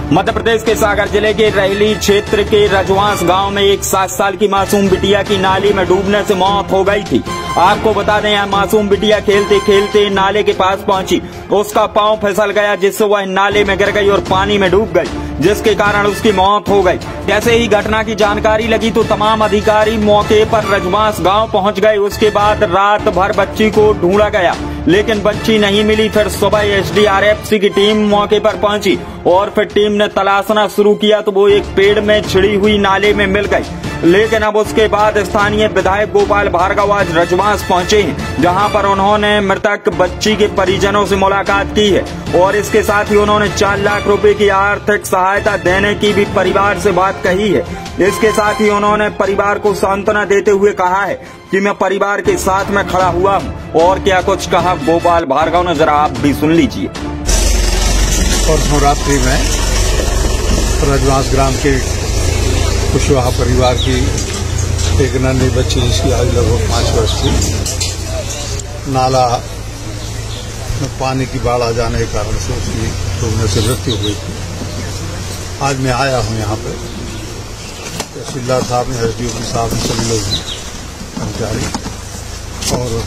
मध्य प्रदेश के सागर जिले के रहली क्षेत्र के रजवांस गांव में एक 7 साल की मासूम बिटिया की नाली में डूबने से मौत हो गई थी। आपको बता दें, यह मासूम बिटिया खेलते खेलते नाले के पास पहुंची। उसका पांव फिसल गया, जिससे वह नाले में गिर गई और पानी में डूब गई, जिसके कारण उसकी मौत हो गई। जैसे ही घटना की जानकारी लगी तो तमाम अधिकारी मौके पर रजवांस गांव पहुंच गए। उसके बाद रात भर बच्ची को ढूंढा गया, लेकिन बच्ची नहीं मिली। फिर सुबह एसडीआरएफ की टीम मौके पर पहुंची और फिर टीम ने तलाशना शुरू किया तो वो एक पेड़ में छिड़ी हुई नाले में मिल गई। लेकिन अब उसके बाद स्थानीय विधायक गोपाल भार्गव आज रजवांस पहुंचे हैं, जहां पर उन्होंने मृतक बच्ची के परिजनों से मुलाकात की है और इसके साथ ही उन्होंने 4 लाख रुपए की आर्थिक सहायता देने की भी परिवार से बात कही है। इसके साथ ही उन्होंने परिवार को सांत्वना देते हुए कहा है कि मैं परिवार के साथ में खड़ा हुआ हूं। और क्या कुछ कहा गोपाल भार्गव ने, जरा आप भी सुन लीजिए। परसों रात्रि में रजवांस ग्राम के कुशवाहा परिवार की एक नन्ही बच्ची, जिसकी आयु लगभग 5 वर्ष थी, नाला में पानी की बाढ़ आ जाने के कारण से उसकी डूबने से मृत्यु हुई थी। आज मैं आया हूं यहाँ पे, तहसीलदार साहब ने, एसडीओ साहब ने, सभी लोग कर्मचारी, और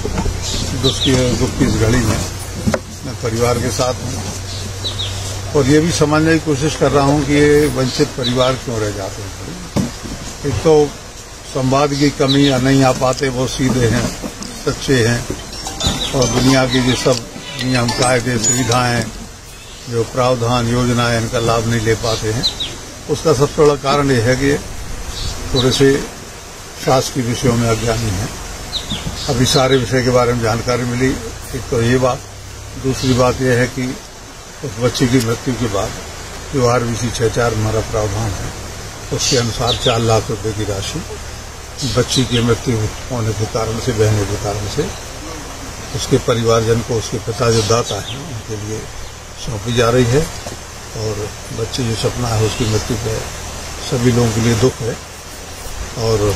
दुख की इस घड़ी में मैं परिवार के साथ हूँ और ये भी समझने की कोशिश कर रहा हूँ कि ये वंचित परिवार क्यों रह जाते हैं। एक तो संवाद की कमी, या नहीं आ पाते, वो सीधे हैं, सच्चे हैं और दुनिया की जो सब नियम कायदे सुविधाएं, जो प्रावधान योजनाएं, इनका लाभ नहीं ले पाते हैं। उसका सबसे बड़ा कारण यह है कि थोड़े से शासकीय विषयों में अज्ञानी हैं। अभी सारे विषय के बारे में जानकारी मिली। एक तो ये बात, दूसरी बात यह है कि उस बच्ची की मृत्यु के बाद जो RBC 64 हमारा प्रावधान है, उसके अनुसार 4 लाख रुपए की राशि बच्ची की मृत्यु होने के कारण से, बहने के कारण से, उसके परिवारजन को, उसके पिता जो दाता है, उनके लिए सौंपी जा रही है। और बच्ची जो सपना है, उसकी मृत्यु पर सभी लोगों के लिए दुख है। और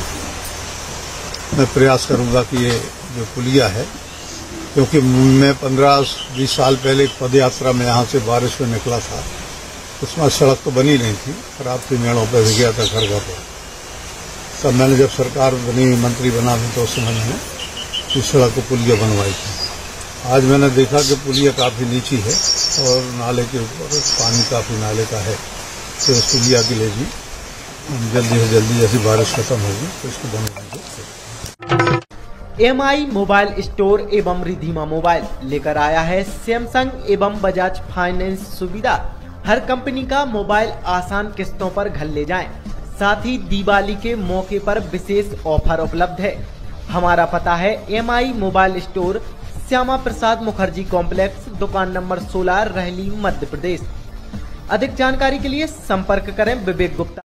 मैं प्रयास करूंगा कि ये जो पुलिया है, क्योंकि मैं 15-20 साल पहले एक पद यात्रा में यहाँ से बारिश में निकला था, उसमें सड़क तो बनी नहीं थी, खराब थी, मेड़ों पर भी गया था घर घर पर। तब मैंने जब सरकार बनी, मंत्री बना तो उस समय मैंने इस सड़क को पुलिया बनवाई थी। आज मैंने देखा कि पुलिया काफी नीची है और नाले के ऊपर पानी काफी नाले का है, तो उस पुलिया के लिए भी जल्दी से जल्दी जैसी बारिश खत्म होगी तो इसको बनवाएंगे। MI मोबाइल स्टोर एवं रिधिमा मोबाइल लेकर आया है सैमसंग एवं बजाज फाइनेंस सुविधा। हर कंपनी का मोबाइल आसान किस्तों पर घर ले जाएं। साथ ही दिवाली के मौके पर विशेष ऑफर उपलब्ध है। हमारा पता है MI mobile store, Shyama Prasad Mukherjee complex, दुकान नंबर 16, रहली, मध्य प्रदेश। अधिक जानकारी के लिए संपर्क करें विवेक गुप्ता।